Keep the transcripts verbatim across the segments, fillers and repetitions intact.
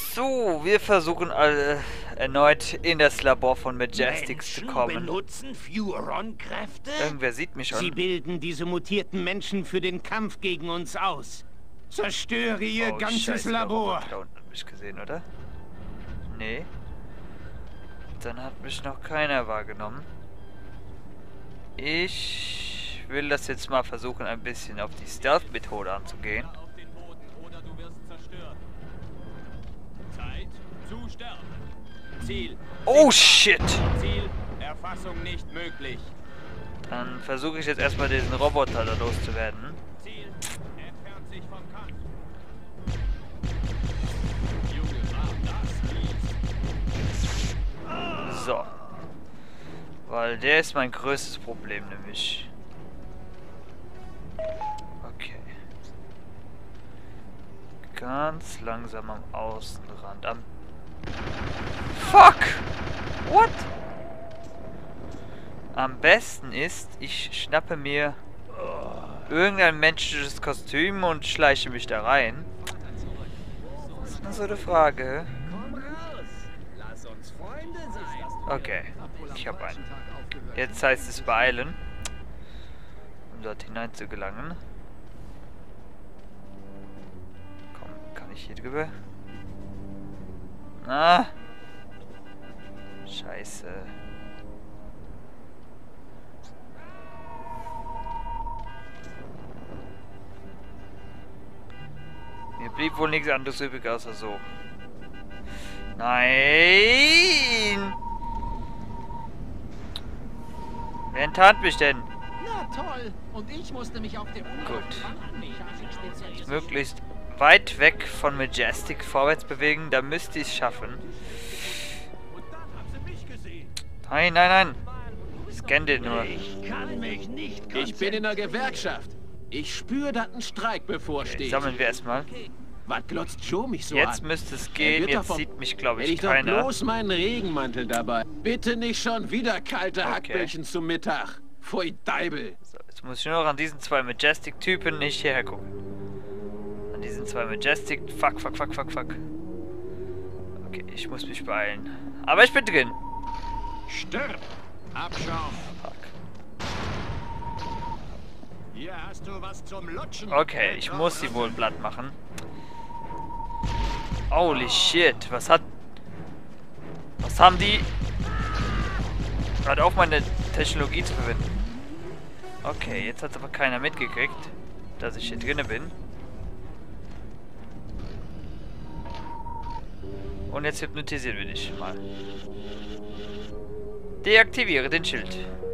So, wir versuchen alle erneut in das Labor von Majestix zu kommen. Benutzen Furon-Kräfte? Irgendwer sieht mich schon. Sie bilden diese mutierten Menschen für den Kampf gegen uns aus. Zerstöre ihr oh, ganzes Scheiße, Labor. Da unten hat mich gesehen, oder? Nee. Dann hat mich noch keiner wahrgenommen. Ich will das jetzt mal versuchen, ein bisschen auf die Stealth-Methode anzugehen. Ziel. Oh shit! Ziel. Erfassung nicht möglich. Dann versuche ich jetzt erstmal diesen Roboter da loszuwerden. Ziel. Entfernt sich vom Kampf. So. Weil der ist mein größtes Problem, nämlich. Okay. Ganz langsam am Außenrand. Am Fuck! What? Am besten ist, ich schnappe mir irgendein menschliches Kostüm und schleiche mich da rein. Das ist nur so eine Frage. Okay, ich habe einen. Jetzt heißt es beeilen, um dort hinein zu gelangen. Komm, kann ich hier drüber? Ah! Scheiße. Mir blieb wohl nichts anderes übrig außer so. Nein! Wer enttarnt mich denn? Na toll. Und ich musste mich auf dem Gut. Möglichst weit weg von Majestix vorwärts bewegen, da müsste ich es schaffen. Nein, nein, nein. Scan den nur. Ich kann mich nicht Ich bin in der Gewerkschaft. Ich spüre, dass ein Streik bevorsteht. Okay, sammeln wir erstmal. Was glotzt Joe mich so Jetzt an? müsste es Er gehen, wird jetzt davon- sieht mich, glaube Hätte ich, ich doch keiner. bloß meinen Regenmantel dabei. Bitte nicht schon wieder kalte Okay. Hackbällchen zum Mittag. Pfui Deibel. So, jetzt muss ich nur noch an diesen zwei Majestic-Typen nicht hierher gucken. An diesen zwei Majestic... Fuck, fuck, fuck, fuck, fuck. Okay, ich muss mich beeilen. Aber ich bin drin. Stirb! Abschaum! Fuck. Hier hast du was zum Lutschen. Okay, ich muss sie wohl platt machen. Holy shit, was hat... Was haben die... Hört auf, meine Technologie zu verwenden. Okay, jetzt hat aber keiner mitgekriegt, dass ich hier drinne bin. Und jetzt hypnotisieren wir dich mal. Deaktiviere den Schild.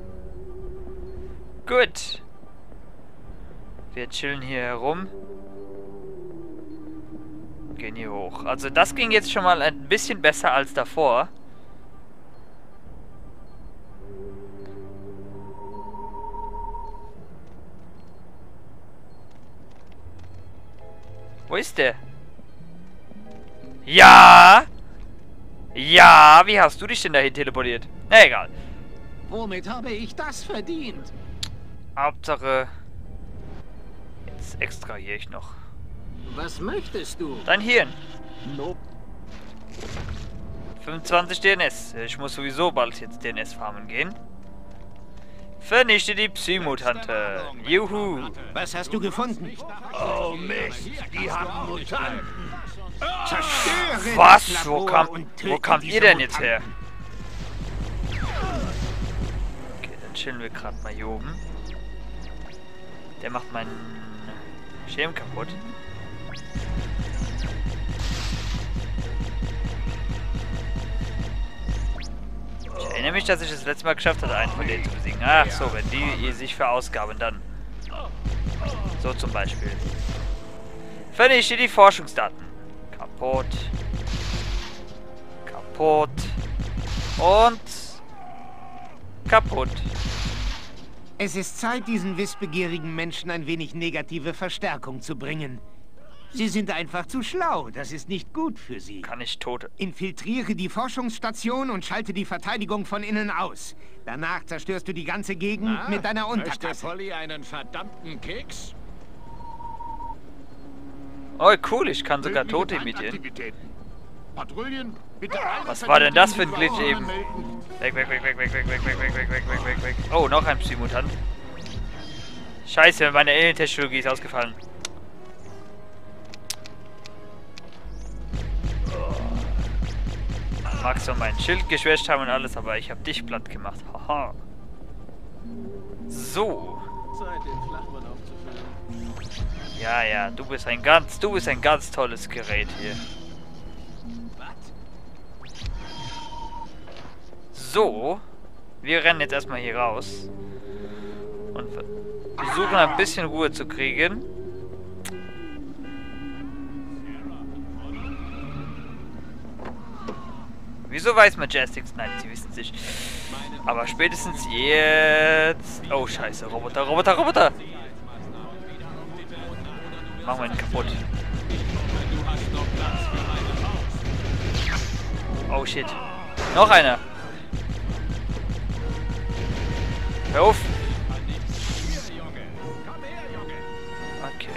Gut. Wir chillen hier herum. Gehen hier hoch. Also das ging jetzt schon mal ein bisschen besser als davor. Wo ist der? Ja! Ja, wie hast du dich denn dahin teleportiert? Na egal. Womit habe ich das verdient? Hauptsache... Jetzt extrahiere ich noch. Was möchtest du? Dein Hirn. Nope. fünfundzwanzig D N S. Ich muss sowieso bald jetzt D N S farmen gehen. Vernichte die Psy-Mutante. Juhu. Was hast du gefunden? Oh Mist, die haben Mutanten. Zerstöre Was? das Wo, Labor kam, und wo töte kamt diese ihr denn jetzt her? Mutanten. Okay, dann chillen wir gerade mal hier oben. Der macht meinen Schirm kaputt. Ich erinnere mich, dass ich das letzte Mal geschafft hatte, einen von denen zu besiegen. Ach so, wenn die sich verausgaben, dann. So zum Beispiel. Vernichte die Forschungsdaten. Kaputt. Kaputt. Und... kaputt. Es ist Zeit, diesen wissbegierigen Menschen ein wenig negative Verstärkung zu bringen. Sie sind einfach zu schlau. Das ist nicht gut für sie. Kann ich tot... Infiltriere die Forschungsstation und schalte die Verteidigung von innen aus. Danach zerstörst du die ganze Gegend Ah, mit deiner möchte Untertasse. Polly einen verdammten Keks? Oh, cool, ich kann sogar Tote imitieren. Aktivitäten. Patrouillen, bitte. Was war denn das für ein Glitch eben? Weg, weg, weg, weg, weg, weg, weg, weg, weg, weg, weg, weg, weg, weg. Oh, noch ein Psymutant. Scheiße, meine Alien-Technologie ist ausgefallen. Magst du mein Schild geschwächt haben und alles, aber ich habe dich platt gemacht. Haha. So. Zeit, den Flachmann aufzufüllen. Ja, ja, du bist ein ganz, du bist ein ganz tolles Gerät hier. So. Wir rennen jetzt erstmal hier raus. Und versuchen ein bisschen Ruhe zu kriegen. Wieso weiß Majestix? Nein, sie wissen sich. Aber spätestens jetzt... Oh, scheiße. Roboter, Roboter, Roboter! Machen wir ihn kaputt. Oh, shit. Noch einer. Hör auf. Okay.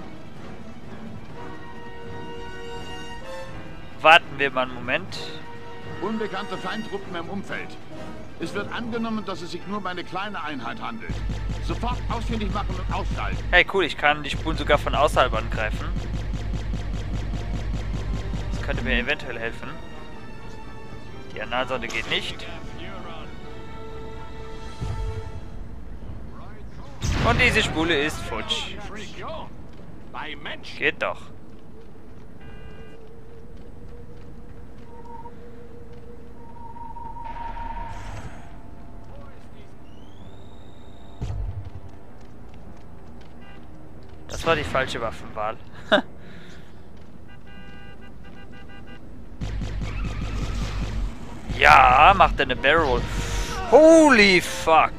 Warten wir mal einen Moment. Unbekannte Feindtruppen im Umfeld. Es wird angenommen, dass es sich nur um eine kleine Einheit handelt. Sofort ausfindig machen und aufschalten. Hey, cool, ich kann die Spuren sogar von außerhalb angreifen. Das könnte mir eventuell helfen. Die Analsonde geht nicht. Und diese Spule ist futsch. Geht doch. Das war die falsche Waffenwahl. Ja, macht er eine Barrel Roll. Holy fuck.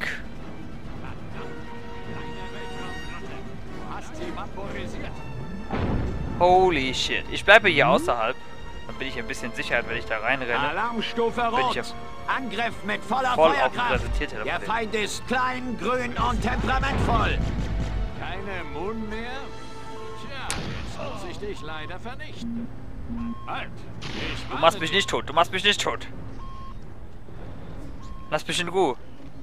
Holy shit. Ich bleibe hier außerhalb. Dann bin ich ein bisschen Sicherheit, wenn ich da reinrenne. Alarmstufe Bin Rot. ich auf Angriff mit voller voll auf Feuerkraft. präsentiert Der teleportiert. Feind ist klein, grün und temperamentvoll. Keine Mund mehr? Tja, jetzt muss ich dich leider vernichten. Halt! Ich Du machst mich nicht tot. Du machst mich nicht tot. Lass mich in Ruhe.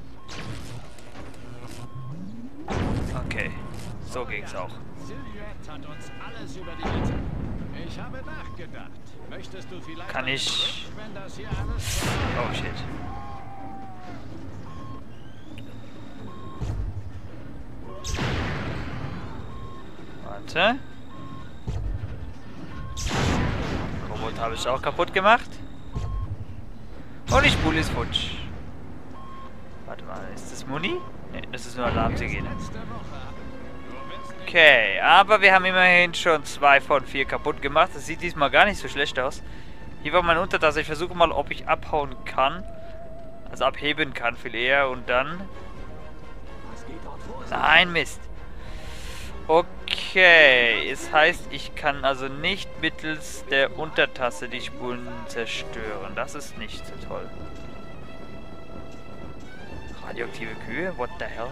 Okay. So ging's auch. Silhouette hat uns alles über dich erzählt. Ich habe nachgedacht. Möchtest du vielleicht... Kann ich... wenn das hier alles... Oh shit. Warte. Roboter habe ich auch kaputt gemacht. Und die Spule ist futsch. Warte mal, ist das Muni? Ne, das ist nur Alarmsirene. Okay, aber wir haben immerhin schon zwei von vier kaputt gemacht. Das sieht diesmal gar nicht so schlecht aus. Hier war meine Untertasse. Ich versuche mal, ob ich abhauen kann. Also abheben kann viel eher und dann... Nein, Mist. Okay, es heißt, ich kann also nicht mittels der Untertasse die Spuren zerstören. Das ist nicht so toll. Radioaktive Kühe? What the hell?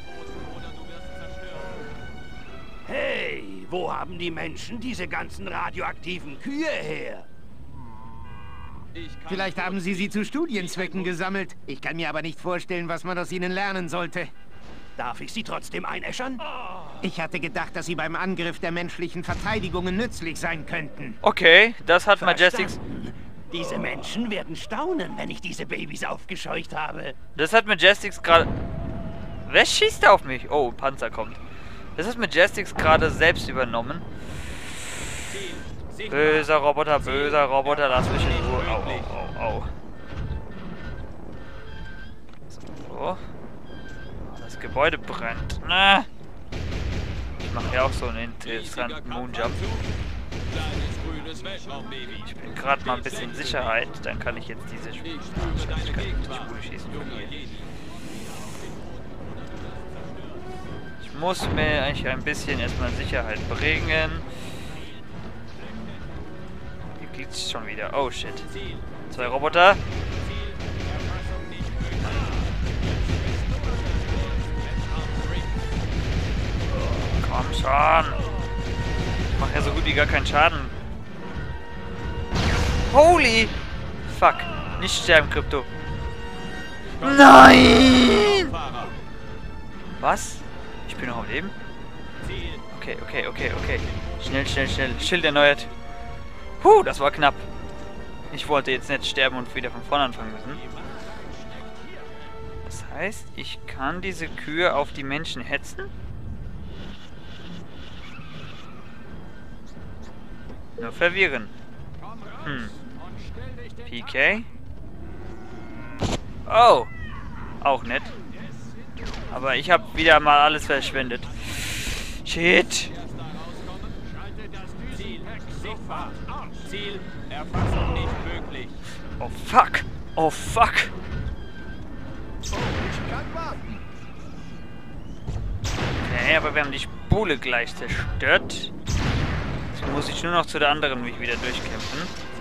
Hey, wo haben die Menschen diese ganzen radioaktiven Kühe her? Vielleicht haben sie sie zu Studienzwecken gesammelt. Ich kann mir aber nicht vorstellen, was man aus ihnen lernen sollte. Darf ich sie trotzdem einäschern? Ich hatte gedacht, dass sie beim Angriff der menschlichen Verteidigungen nützlich sein könnten. Okay, das hat Majestix... Verstanden. Diese Menschen werden staunen, wenn ich diese Babys aufgescheucht habe. Das hat Majestix gerade... Wer schießt da auf mich? Oh, ein Panzer kommt. Das hat Majestix gerade selbst übernommen. Böser Roboter, böser Roboter, lass mich in Ruhe. Au, au, au, au. So. Das Gebäude brennt. Na. Ich mache ja auch so einen interessanten Moonjump. Ich bin gerade mal ein bisschen Sicherheit. Dann kann ich jetzt diese Spule schießen von hier. Ich muss mir eigentlich ein bisschen erstmal Sicherheit bringen. Hier geht's schon wieder. Oh shit. Zwei Roboter. Komm schon. Ich mache ja so gut wie gar keinen Schaden. Holy fuck. Nicht sterben, Krypto. Nein! Was? Ich bin noch am Leben? Okay, okay, okay, okay. Schnell, schnell, schnell. Schild erneuert. Puh, das war knapp. Ich wollte jetzt nicht sterben und wieder von vorne anfangen müssen. Das heißt, ich kann diese Kühe auf die Menschen hetzen? Nur verwirren. Hm. P K? Oh! Auch nett. Aber ich habe wieder mal alles verschwendet. Shit! Oh fuck! Oh fuck! Okay, aber wir haben die Spule gleich zerstört. Jetzt muss ich nur noch zu der anderen mich wieder durchkämpfen.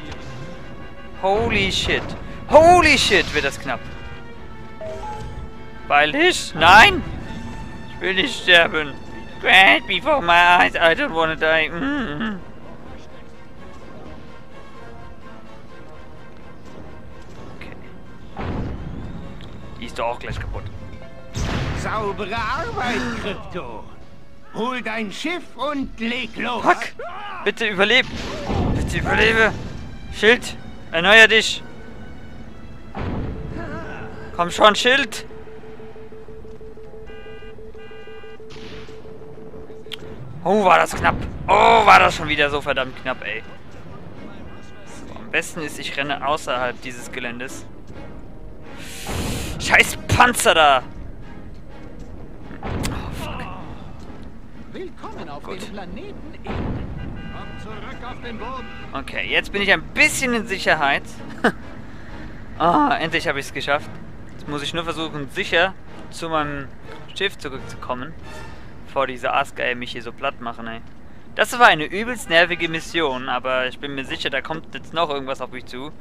Holy shit! Holy shit, wird das knapp! Weil ich? Nein! Ich will nicht sterben! Grant before my eyes, I don't wanna die. Mm. Okay. Die ist doch auch gleich kaputt. Saubere Arbeit, Krypto. Hol dein Schiff und leg los. Fuck! Bitte überleb! Bitte überlebe! Schild! Erneuer dich! Komm schon, Schild! Oh, war das knapp! Oh, war das schon wieder so verdammt knapp, ey. So, am besten ist, ich renne außerhalb dieses Geländes. Scheiß Panzer da! Oh, fuck. Willkommen auf Gut. dem Planeten Erde. Komm zurück auf den Boden. Okay, jetzt bin ich ein bisschen in Sicherheit. Ah, endlich habe ich es geschafft. Jetzt muss ich nur versuchen, sicher zu meinem Schiff zurückzukommen. Bevor diese Aasgeier mich hier so platt machen, ey. Das war eine übelst nervige Mission, aber ich bin mir sicher, da kommt jetzt noch irgendwas auf mich zu.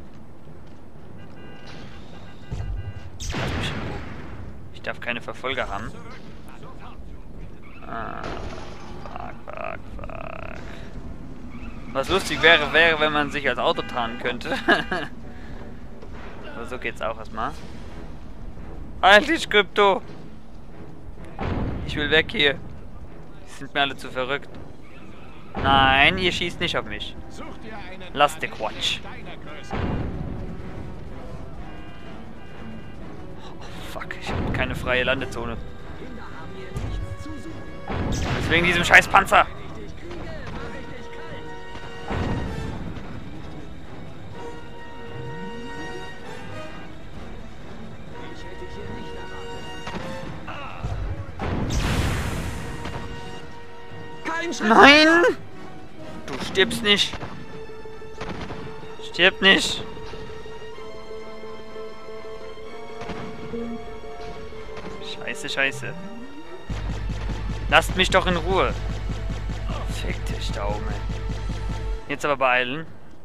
Lass mich in Ruhe. Ich darf keine Verfolger haben. Ah, fuck, fuck, fuck. Was lustig wäre, wäre, wenn man sich als Auto tarnen könnte. Aber so geht's auch erstmal. Eigentlich, Krypto! Ich will weg hier. Die sind mir alle zu verrückt. Nein, ihr schießt nicht auf mich. Lasst den Quatsch. Oh, fuck, ich habe keine freie Landezone. Deswegen diesem scheiß Panzer. Nein! Du stirbst nicht. Stirb nicht. Scheiße, scheiße. Lasst mich doch in Ruhe. Fick dich da oben, ey. Jetzt aber beeilen.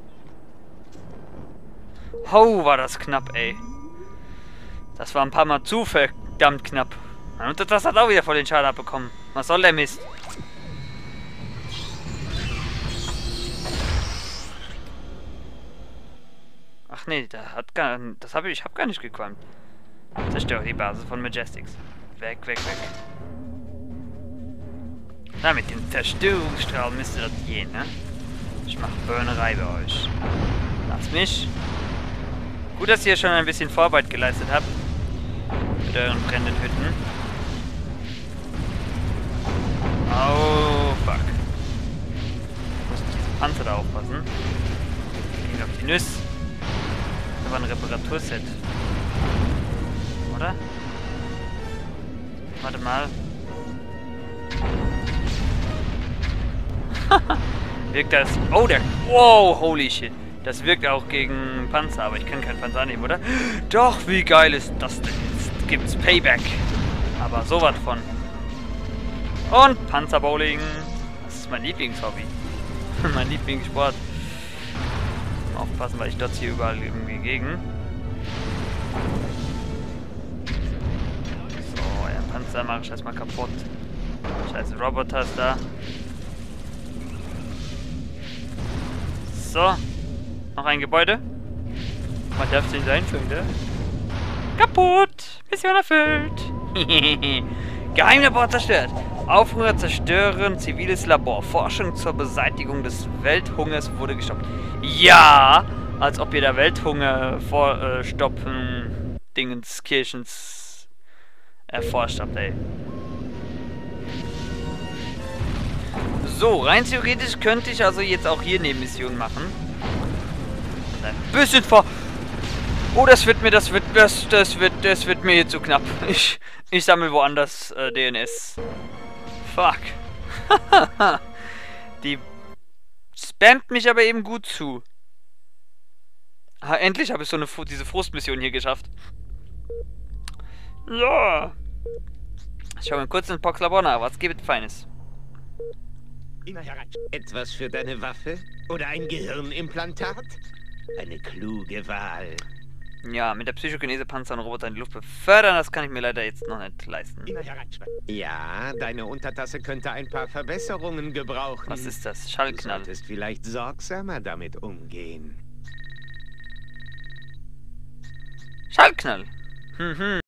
Oh, war das knapp, ey. Das war ein paar Mal zu verdammt knapp. Und das hat auch wieder voll den Schaden abbekommen. Was soll der Mist? Ach nee, da hat gar, das habe ich, ich habe gar nicht gequalmt. Zerstöre die Basis von Majestics. Weg, weg, weg. Na, mit den Zerstörungsstrahlen müsste das gehen, ne? Ich mache Burnerei bei euch. Lasst mich. Gut, dass ihr schon ein bisschen Vorarbeit geleistet habt. Mit euren brennenden Hütten. Oh, fuck. Ich muss auf diesen Panzer da aufpassen. Gehen auf die Nüsse. Das war ein Reparaturset. Oder? Warte mal. Wirkt das... Oh, der... Wow, holy shit. Das wirkt auch gegen Panzer, aber ich kann keinen Panzer nehmen, oder? Doch, wie geil ist das denn jetzt? Gibt's Payback. Aber sowas von. Und Panzerbowling. Das ist mein Lieblingshobby. Mein Lieblingssport. Aufpassen, weil ich dort hier überall irgendwie gegen. So, euer Panzer mache ich erstmal kaputt. Scheiße, Roboter ist da. So. Noch ein Gebäude. Man darf es nicht sein, Freunde. Kaputt! Mission erfüllt! Geheimlabor zerstört! Aufrührer zerstören ziviles Labor. Forschung zur Beseitigung des Welthungers wurde gestoppt. Ja! Als ob ihr da Welthunger vor, äh, stoppen Dingens, Kirchens erforscht habt, ey. So, rein theoretisch könnte ich also jetzt auch hier Nebenmissionen machen. Und ein bisschen vor... Oh, das wird mir, das wird, das, das wird, das wird mir jetzt zu knapp. Ich, ich sammle woanders äh, D N S. Fuck. Die spammt mich aber eben gut zu. Ah, endlich habe ich so eine, diese Frustmission hier geschafft. Ja. Ich schaue mal kurz in Pox Labor nach. Was gibt es Feines? Etwas für deine Waffe? Oder ein Gehirnimplantat? Eine kluge Wahl. Ja, mit der Psychokinese Panzer und Roboter in die Luft befördern, das kann ich mir leider jetzt noch nicht leisten. Ja, deine Untertasse könnte ein paar Verbesserungen gebrauchen. Was ist das? Schallknall. Du solltest vielleicht sorgsamer damit umgehen. Schallknall. Mhm.